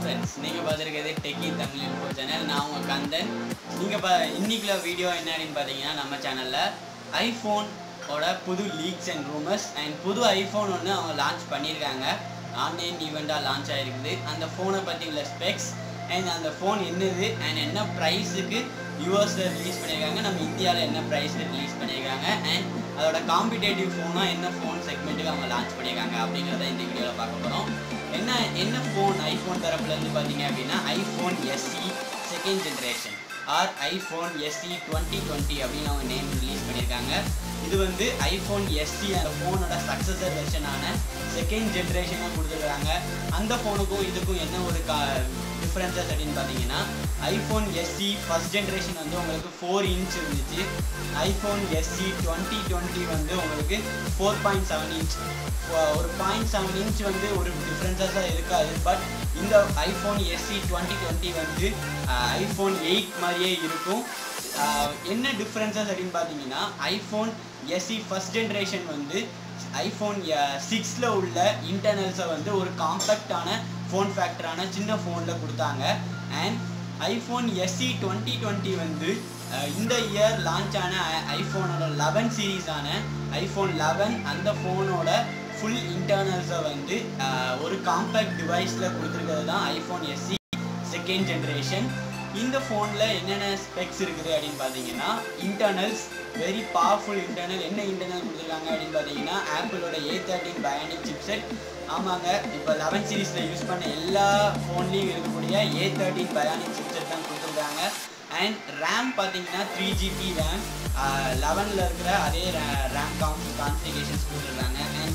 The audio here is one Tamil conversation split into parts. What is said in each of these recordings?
ஃப்ரெண்ட்ஸ், நீங்கள் பார்த்துருக்கிறது டெக்கி தமிழ் இன்ஃபோ சேனல். நான் உங்கள் கந்தன். நீங்கள் இன்னைக்குள்ள வீடியோ என்ன அப்படின்னு பார்த்தீங்கன்னா, நம்ம சேனலில் ஐஃபோனோட புது லீக்ஸ் அண்ட் ரூமர்ஸ் அண்ட் புது ஐஃபோன் ஒன்று அவங்க லான்ச் பண்ணியிருக்காங்க. ஆன்லைன் ஈவெண்ட்டாக லான்ச் ஆகிருக்குது. அந்த ஃபோனை பற்றி உள்ள ஸ்பெக்ஸ் அண்ட் அந்த ஃபோன் என்னது அண்ட் என்ன ப்ரைஸுக்கு யூஎஸில் ரிலீஸ் பண்ணியிருக்காங்க, நம்ம இந்தியாவில் என்ன ப்ரைஸில் ரிலீஸ் பண்ணியிருக்காங்க அண்ட் அதோட காம்படிட்டிவ் ஃபோனாக என்ன ஃபோன் செக்மெண்ட்டுக்கு அவங்க லான்ச் பண்ணியிருக்காங்க அப்படிங்கிறத இந்த வீடியோவில் பார்க்க போகிறோம். என்ன ஃபோன் ஐஃபோன் தரப்புலேருந்து பார்த்தீங்க அப்படின்னா iPhone SE second generation or iPhone SE 2020 அப்படின்னு அவங்க நேம் ரிலீஸ் பண்ணியிருக்காங்க. இது வந்து ஐஃபோன் SE அந்த ஃபோனோட சக்ஸஸர் வெர்ஷனான செகண்ட் ஜென்ரேஷனாக கொடுத்துருக்காங்க. அந்த ஃபோனுக்கும் இதுக்கும் என்ன ஒரு டிஃப்ரென்சஸ் அப்படின்னு பார்த்தீங்கன்னா, ஐஃபோன் SE ஃபஸ்ட் ஜென்ரேஷன் வந்து உங்களுக்கு 4 இன்ச் இருந்துச்சு. ஐஃபோன் SE 2020 வந்து உங்களுக்கு 4.7 இன்ச். ஒரு 0.7 இன்ச் வந்து ஒரு டிஃப்ரென்சஸாக இருக்காது. பட் இந்த ஐஃபோன் SE 2020 வந்து ஐஃபோன் 8 மாதிரியே இருக்கும். என்ன டிஃப்ரென்சஸ் அப்படின்னு பார்த்தீங்கன்னா, ஐஃபோன் SE ஃபஸ்ட் ஜென்ரேஷன் வந்து ஐஃபோன் 6ல் உள்ள இன்டர்னல்ஸை வந்து ஒரு காம்பேக்டான ஃபோன் ஃபேக்டரான சின்ன ஃபோனில் கொடுத்தாங்க. அண்ட் ஐஃபோன் SE 2020 வந்து இந்த இயர் லான்ச் ஆன ஐஃபோனோட 11 சீரீஸான ஐஃபோன் 11 அந்த ஃபோனோட ஃபுல் இன்டர்னல்ஸை வந்து ஒரு காம்பேக்ட் டிவைஸில் கொடுத்துருக்கிறது தான் ஐஃபோன் SE செகண்ட் ஜென்ரேஷன். இந்த ஃபோனில் என்னென்ன ஸ்பெக்ஸ் இருக்குது அப்படின்னு பார்த்தீங்கன்னா, இன்டர்னல்ஸ் வெரி பவர்ஃபுல் இன்டர்னல். என்ன இன்டர்னல் கொடுத்துருக்காங்க அப்படின்னு பார்த்தீங்கன்னா, ஆப்பிளோட A13 பயானிக் சிப்செட். ஆமாங்க, இப்போ 11 சீரீஸில் யூஸ் பண்ண எல்லா ஃபோன்லேயும் இருக்கக்கூடிய A13 பயானிக் சிப்செட் தான் கொடுத்துருக்காங்க. அண்ட் ரேம் பார்த்தீங்கன்னா 3GB ரேம், 11ல் இருக்கிற அதே ரேம் கான்ஃபிகரேஷன்ஸ் கொடுத்துருக்காங்க. அண்ட்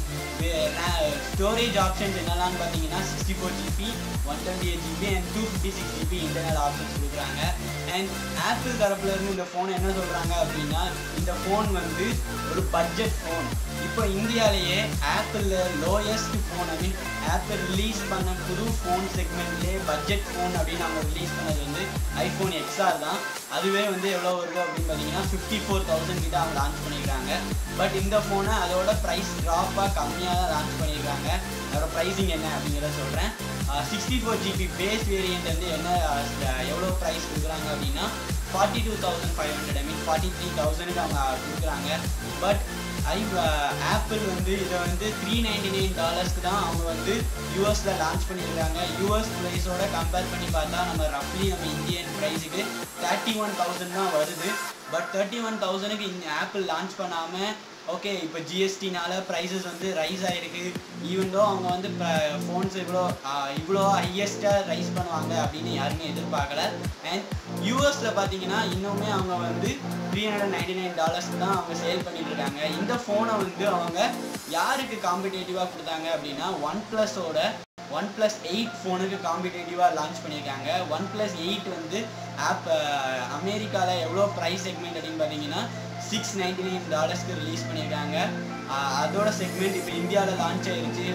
ஸ்டோரேஜ் ஆப்ஷன்ஸ் என்னெல்லாம்னு பார்த்தீங்கன்னா 64GB, 128GB and 256GB internal options கொடுக்குறாங்க. அண்ட் ஆப்பிள் தரப்புலேருந்து இந்த ஃபோனை என்ன சொல்கிறாங்க அப்படின்னா, இந்த ஃபோன் வந்து ஒரு பட்ஜெட் ஃபோன். இப்போ இந்தியாவிலேயே ஆப்பிளில் லோயஸ்ட் ஃபோன் அப்படின்னு ஆப்பிள் ரிலீஸ் பண்ண புது ஃபோன் செக்மெண்ட்லேயே பட்ஜெட் ஃபோன் அப்படின்னு அவங்க ரிலீஸ் பண்ணது வந்து ஐஃபோன் XR தான். அதுவே வந்து எவ்வளோ வருது அப்படின்னு பார்த்தீங்கன்னா 54,000 கிட்ட அவங்க லான்ச் பண்ணியிருக்காங்க. பட் இந்த ஃபோனை அதோட ப்ரைஸ் ட்ராப்பாக கம்மியாக தான் லான்ச் பண்ணியிருக்காங்க. அதோட ப்ரைஸிங் என்ன அப்படிங்கிறத சொல்கிறேன். 64GB பேஸ் வேரியண்ட் வந்து என்ன எவ்வளோ ப்ரைஸ் கொடுக்குறாங்க அப்படின்னா 42,500, ஐ மீன் 43,000க்கு அவங்க கொடுக்குறாங்க. பட் ஆப்பிள் வந்து இதை வந்து $399 தான் அவங்க வந்து யூஎஸில் லான்ச் பண்ணியிருக்காங்க. யூஎஸ் ப்ரைஸோட கம்பேர் பண்ணி பார்த்தா நம்ம ரஃப்லி நம்ம இந்தியன் ப்ரைஸுக்கு 31,000 தான் வருது. பட் 31,000க்கு ஆப்பிள் லான்ச் பண்ணாமல் ஓகே இப்போ ஜிஎஸ்டினால ப்ரைஸஸ் வந்து ரைஸ் ஆகிருக்கு. ஈவன்தோ அவங்க வந்து ஃபோன்ஸ் இவ்வளோ ஹையஸ்ட்டாக ரைஸ் பண்ணுவாங்க அப்படின்னு யாருமே எதிர்பார்க்கல. அண்ட் யூஎஸில் பார்த்தீங்கன்னா இன்னுமே அவங்க வந்து $399 தான் அவங்க சேல் பண்ணிட்டு இருக்காங்க. இந்த ஃபோனை வந்து அவங்க யாருக்கு காம்படிட்டிவாக கொடுத்தாங்க அப்படின்னா OnePlus 8 ஃபோனுக்கு காம்படிட்டிவாக லான்ச் பண்ணியிருக்காங்க. OnePlus 8 வந்து அமெரிக்காவில் எவ்வளோ ப்ரைஸ் செக்மெண்ட் அப்படின்னு பார்த்தீங்கன்னா $699க்கு ரிலீஸ் பண்ணியிருக்காங்க. அதோட செக்மெண்ட் இப்போ இந்தியாவில் லான்ச் ஆகிருச்சு.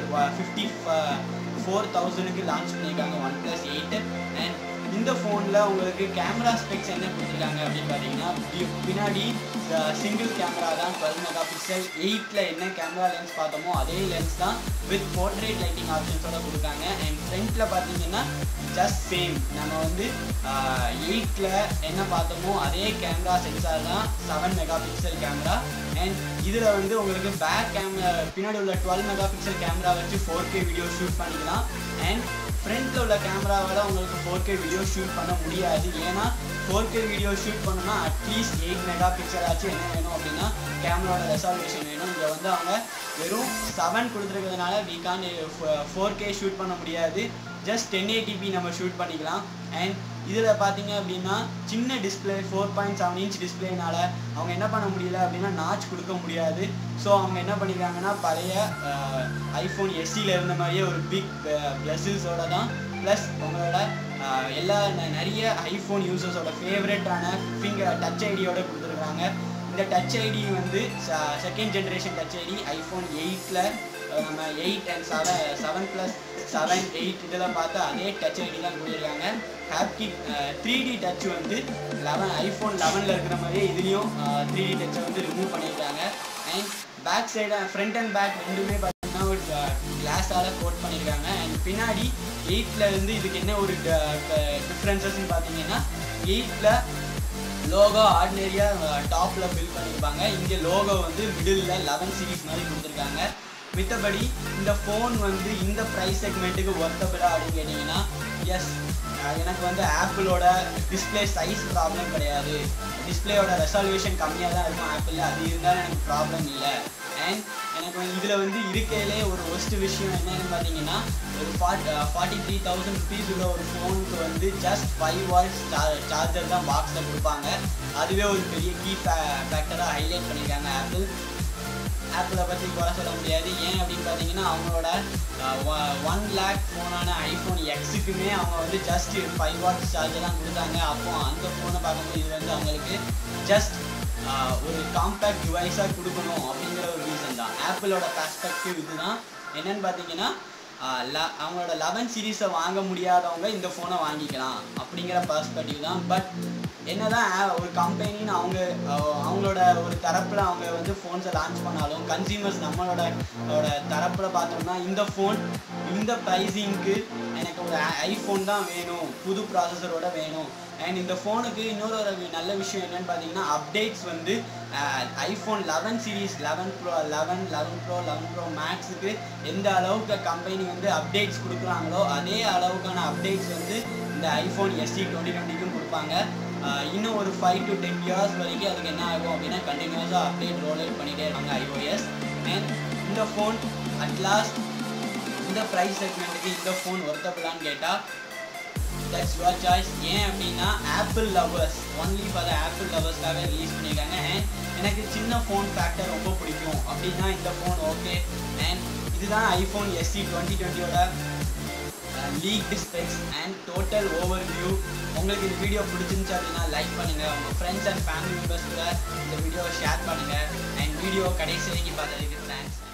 54,000க்கு லான்ச் பண்ணியிருக்காங்க OnePlus 8. அண்ட் இந்த ஃபோனில் உங்களுக்கு கேமரா ஸ்பெக்ஸ் என்ன கொடுத்துருக்காங்க அப்படின்னு பார்த்தீங்கன்னா, பின்னாடி சிங்கிள் கேமரா தான் 12 மெகாபிக்சல். 8ல் என்ன கேமரா லென்ஸ் பார்த்தோமோ அதே லென்ஸ் தான் வித் போர்ட்ரேட் லைட்டிங் ஆப்ஷன்ஸோட கொடுக்காங்க. அண்ட் ஃப்ரண்ட்டில் பார்த்தீங்கன்னா ஜஸ்ட் சேம் நம்ம வந்து 8ல் என்ன பார்த்தோமோ அதே கேமரா சென்சார் தான் 7 மெகாபிக்சல் கேமரா. அண்ட் இதில் வந்து உங்களுக்கு பேக் கேமரா பின்னாடி உள்ள 12 மெகாபிக்சல் கேமரா வச்சு 4K வீடியோ ஷூட் பண்ணிக்கலாம். அண்ட் ஃப்ரண்ட்டில் உள்ள கேமராவால் உங்களுக்கு 4K வீடியோ ஷூட் பண்ண முடியாது. ஏன்னா 4K வீடியோ ஷூட் பண்ணணும்னா அட்லீஸ்ட் 8 மெகாபிக்சல் ஆச்சு என்ன வேணும் அப்படின்னா கேமராவோட ரெசால்வேஷன் வேணும். இங்கே வந்து அவங்க வெறும் 7 கொடுத்துருக்கிறதுனால we can't 4K ஷூட் பண்ண முடியாது. ஜஸ்ட் 1080p நம்ம ஷூட் பண்ணிக்கலாம். அண்ட் இதில் பார்த்தீங்க அப்படின்னா சின்ன டிஸ்பிளே 4.7 இன்ச் டிஸ்பிளேனால அவங்க என்ன பண்ண முடியல அப்படின்னா நாச் கொடுக்க முடியாது. ஸோ அவங்க என்ன பண்ணியிருக்காங்கன்னா பழைய ஐஃபோன் SEல இருந்த மாதிரியே ஒரு பிக் பெசில்ஸோட தான் ப்ளஸ் உங்களோட நிறைய ஐஃபோன் யூசர்ஸோட ஃபேவரட்டான டச் ஐடியோட கொடுத்துருக்காங்க. இந்த டச் ஐடி வந்து second generation touch ID iPhone 8ல் நம்ம 8 and 7+7 8 இதெல்லாம் பார்த்தா அதே டச் ஐடி தான் கொடுத்துருக்காங்க. ஹாப்டிக் 3D டச் வந்து ஐஃபோன் 11ல் இருக்கிற மாதிரியே இதுலேயும் 3D டச்சை வந்து ரிமூவ் பண்ணியிருக்காங்க. And back side front and back ரெண்டுமே பார்த்தீங்கன்னா வினோட் கிளாஸால் கோட் பண்ணியிருக்காங்க. அண்ட் பின்னாடி 8ல் இருந்து இதுக்கு என்ன ஒரு டிஃப்ரென்சஸ்ன்னு பார்த்தீங்கன்னா 8ல் லோகோ ஆர்டினரியாக டாப்பில் பில்ட் பண்ணியிருப்பாங்க. இங்கே லோகோ வந்து மிடில் 11 சீரீஸ் மாதிரி கொடுத்துருக்காங்க. மித்தபடி இந்த ஃபோன் வந்து இந்த ப்ரைஸ் செக்மெண்ட்டுக்கு ஒர்த்தபிளா அப்படின்னு கேட்டிங்கன்னா எஸ், எனக்கு வந்து ஆப்பிளோட டிஸ்பிளே சைஸ் ப்ராப்ளம் கிடையாது. டிஸ்பிளேயோட ரெசல்யூஷன் கம்மியாக தான் இருக்கும் ஆப்பிளில், அது இருந்தாலும் எனக்கு ப்ராப்ளம் இல்லை. அண்ட் எனக்கு இதில் வந்து இருக்கையிலே ஒரு ஒஸ்ட் விஷயம் என்னன்னு பார்த்தீங்கன்னா ஒரு 43,000 ருபீஸ் உள்ள ஒரு ஃபோனுக்கு வந்து ஜஸ்ட் 5 வாட்ஸ் சார்ஜர் தான் பாக்ஸில் கொடுப்பாங்க. அதுவே ஒரு பெரிய கீ ஃபேக்டராக ஹைலைட் பண்ணியிருக்காங்க ஆப்பிளை பற்றி குறை சொல்ல முடியாது. ஏன் அப்படின்னு பார்த்தீங்கன்னா அவங்களோட 1 lakh ஃபோனான ஐஃபோன் எக்ஸுக்குமே அவங்க வந்து ஜஸ்ட் 5 வாட்ஸ் சார்ஜர் தான் கொடுத்தாங்க. அப்போ அந்த ஃபோனை பார்க்கும்போது இது வந்து அவங்களுக்கு ஜஸ்ட் ஒரு காம்பேக்ட் டிவைஸாக கொடுக்கணும் அப்படிங்கிற ஒரு ரீசன் தான். ஆப்பிளோட பெர்ஸ்பெக்டிவ் இதுதான். என்னன்னு பார்த்தீங்கன்னா அவங்களோட 11 சீரீஸை வாங்க முடியாதவங்க இந்த ஃபோனை வாங்கிக்கலாம் அப்படிங்கிற பெர்ஸ்பெக்டிவ் தான். பட் என்னதான் ஒரு கம்பெனின்னு அவங்களோட ஒரு தரப்பில் அவங்க வந்து ஃபோன்ஸை லான்ச் பண்ணாலும் கன்சியூமர்ஸ் நம்மளோட தரப்பில் பார்த்தோம்னா இந்த ஃபோன் இந்த ப்ரைஸிங்க்கு எனக்கு ஒரு ஐஃபோன் தான் வேணும், புது ப்ராசஸரோட வேணும். அண்ட் இந்த ஃபோனுக்கு இன்னொரு ஒரு நல்ல விஷயம் என்னென்னு பார்த்தீங்கன்னா அப்டேட்ஸ் வந்து ஐஃபோன் 11 சீரீஸ் 11 Pro 11 Pro மேக்ஸுக்கு எந்த அளவுக்கு கம்பெனி வந்து அப்டேட்ஸ் கொடுக்குறாங்களோ அதே அளவுக்கான அப்டேட்ஸ் வந்து இந்த ஐஃபோன் SE 2020க்கும் கொடுப்பாங்க. இன்னும் ஒரு 5 to 10 years வரைக்கும் அதுக்கு என்ன ஆகும் அப்படின்னா கண்டினியூஸாக அப்டேட் ரோல் அவுட் பண்ணிகிட்டே இருப்பாங்க iOS. அண்ட் இந்த ஃபோன் அட்லாஸ்ட் இந்த ப்ரைஸ் செக்மெண்ட்டுக்கு இந்த ஃபோன் ஒர்த்தபிளான்னு கேட்டால் தட்ஸ் யுவர் சாய்ஸ். ஏன் அப்படின்னா Apple lovers only for the Apple லவர்ஸ்க்காக ரிலீஸ் பண்ணியிருக்காங்க. அண்ட் எனக்கு சின்ன ஃபோன் ஃபேக்டர் ரொம்ப பிடிக்கும் அப்படின்னா இந்த ஃபோன் ஓகே. அண்ட் இதுதான் ஐஃபோன் SE 2020யோட leaked specs and total overview. உங்களுக்கு இந்த வீடியோ பிடிச்சிருந்துச்சு அப்படின்னா லைக் பண்ணுங்கள், உங்கள் ஃப்ரெண்ட்ஸ் அண்ட் ஃபேமிலி மெம்பர்ஸ் கூட இந்த வீடியோவை ஷேர் பண்ணுங்கள். அண்ட் வீடியோ கடைசி வரைக்கும் பார்த்ததுக்கு தேங்க்ஸ்.